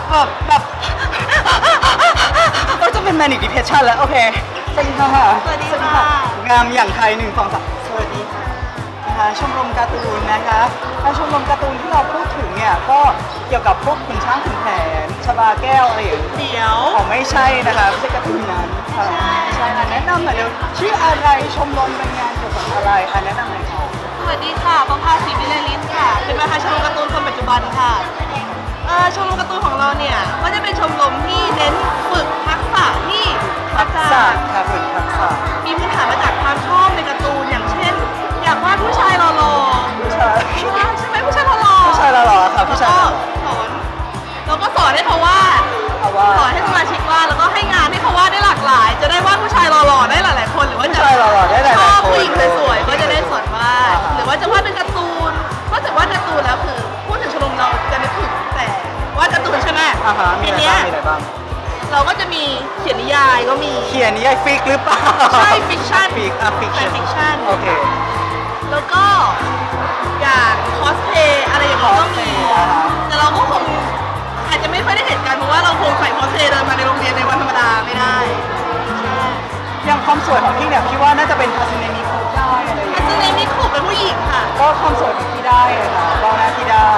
แบบก็จะเป็น manic depression แล้วโอเคสวัสดีค่ะสวัสดีค่ะงามอย่างไทย1 2 3สวัสดีค่ะชมรมการ์ตูนนะคะชมรมการ์ตูนที่เราพูดถึงเนี่ยก็เกี่ยวกับพวกขุนช้างขุนแผนชบาแก้วอะไรอย่างเดียวไม่ใช่นะคะไม่ใช่การ์ตูนนั้นใช่แนะนำหน่อยเร็วชื่ออะไรชมรมเป็นงานเกี่ยวกับอะไรแนะนำหน่อยค่ะสวัสดีค่ะประภาสีวิไลลิศค่ะเป็นประธานชมรมการ์ตูนคนปัจจุบันค่ะชมรมการ์ตูนของเราเนี่ยก็จะเป็นชมรมที่เน้นฝึกทักษะที่มาจากฝึกทักษะมีพื้นฐานมาจากความชอบในการ์ตูนอย่างเช่นอยากวาดผู้ชายหล่อๆใช่ไหมผู้ชายหล่อๆผู้ชายหล่อๆค่ะผู้ชายสอนเราก็สอนให้เขาวาดสอนให้สมาชิกวาดแล้วก็ให้งานให้เขาวาดได้หลากหลายจะได้วาดผู้ชายหล่อๆได้หลายๆคนหรือว่าจะชอบผู้หญิงสวยๆก็จะได้สอนวาดหรือว่าจะวาดเป็นการ์ตูนก็จะวาดการ์ตูนแล้วคือพูดถึงชมรมเราจะนึกถึงแต่วาดการ์ตูนใช่ไหมทีเนี้ยเราก็จะมีเขียนนิยายก็มีเขียนนิยายฟิกหรือเปล่าใช่ฟิกชั่นฟิกชั่นโอเคแล้วก็อย่างคอสเพย์อะไรอย่างเงี้ยก็มีแต่เราก็คงอาจจะไม่ค่อยได้เห็นกันเพราะว่าเราคงใส่คอสเพย์เดินมาในโรงเรียนในวันธรรมดาไม่ได้อย่างความสวยของพี่เนี่ยพี่ว่าน่าจะเป็นทัศนีมิคุได้อะไรอย่างเงี้ยทัศนีมิคุเป็นผู้หญิงค่ะก็ความสวยของพี่ได้เลยค่ะก็หน้าที่ได้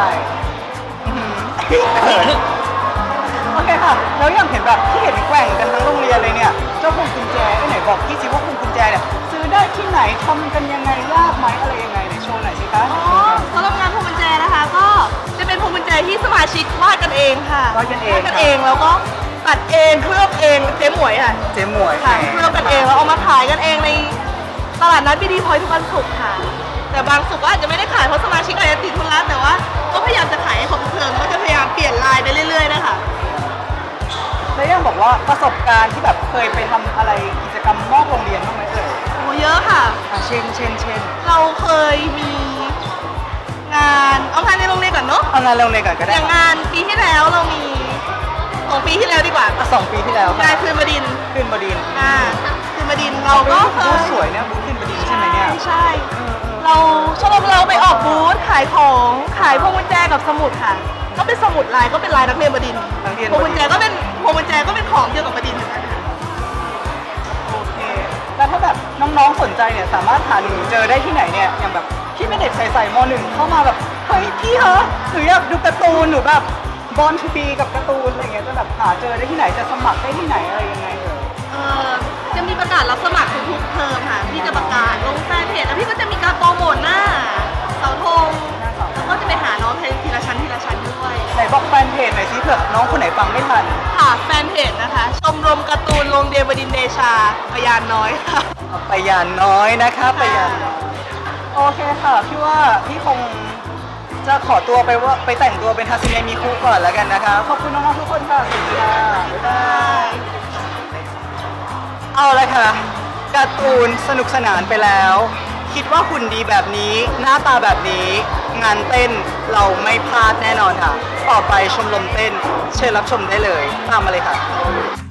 โอเคค่ะแล้วอย่างเห็นแบบที่เห็นแกว่งกันทั้งโรงเรียนเลยเนี่ยเจ้าพวงกุญแจไหนบอกพี่สิว่าพวงกุญแจเนี่ยซื้อได้ที่ไหนทำกันยังไงยากไหมอะไรยังไงในโชว์หน่อยสิคะสำหรับงานพวงกุญแจนะคะก็จะเป็นพวงกุญแจที่สมาชิกวาดกันเองค่ะวาดกันเองแล้วก็ตัดเองเคลือบเองเจ๊หมวยค่ะเจ๊หมวยค่ะเคลือบกันเองแล้วเอามาขายกันเองในตลาดนัดบีดีพอยท์ทุกวันศุกร์ค่ะแต่บางศุกร์ก็อาจจะไม่ได้ขายเพราะสมาชิกอาจจะติดธุระแต่ว่าก็พยายามจะขายให้ครบทุกเทอมก็จะพยายามเปลี่ยนลายไปเรื่อยๆนะคะแล้วยังบอกว่าประสบการณ์ที่แบบเคยไปทำอะไรกิจกรรมนอกโรงเรียนบ้างไหมเอ่ยโอ้เยอะค่ะเช่นเราเคยมีงานเอางานในโรงเรียนก่อนเนาะเอางานโรงเรียนก่อนก็ได้อย่างงานปีที่แล้วเรามี2 ปีที่แล้วดีกว่า 2 ปีที่แล้วงานคืนบดินคืนบดินเราก็เคยสวยเนี่ยบูธคืนบดินใช่ไหมเนี่ยใช่เราชมรมเราไปออกบูธขายของขายพวงกุญแจกับสมุดค่ะก็เป็นสมุดลายก็เป็นลายนักเรียนบดินพวงกุญแจก็เป็นของเกี่ยวกับบดินเหมือนกันค่ะโอเคแล้วถ้าแบบน้องๆสนใจเนี่ยสามารถหาหนูเจอได้ที่ไหนเนี่ยอย่างแบบที่เป็นเด็กใส่ม.1 เข้ามาแบบเฮ้ยพี่เหรอหนูอยากดูการ์ตูนหนูแบบบอลทูบีกับการ์ตูนอะไรเงี้ยจะแบบหาเจอได้ที่ไหนจะสมัครได้ที่ไหนอะไรยังไงจะมีประกาศรับสมัครทุกเทอมค่ะพี่จะประกาศลงแฟนเพจแล้วพี่ก็จะมีการโปรโมทหน้าเสาธงแล้วก็จะไปหาน้องทีละชั้นด้วยไหนบอกแฟนเพจหน่อยสิเผื่อน้องคนไหนฟังไม่ทันค่ะแฟนเพจนะคะชมรมการ์ตูนโรงเรียนบดินทร์เดชาปยานน้อยค่ะปยานน้อยนะคะปยานโอเคค่ะพี่ว่าพี่คงจะขอตัวไปแต่งตัวเป็นทัศนีมิคุก่อนแล้วกันนะคะขอบคุณน้องๆทุกคนค่ะสวัสดีค่ะบ๊ายบายเอาละค่ะการ์ตูนสนุกสนานไปแล้วคิดว่าหุ่นดีแบบนี้หน้าตาแบบนี้งานเต้นเราไม่พลาดแน่นอนค่ะต่อไปชมรมเต้นเชิญรับชมได้เลยตามมาเลยค่ะ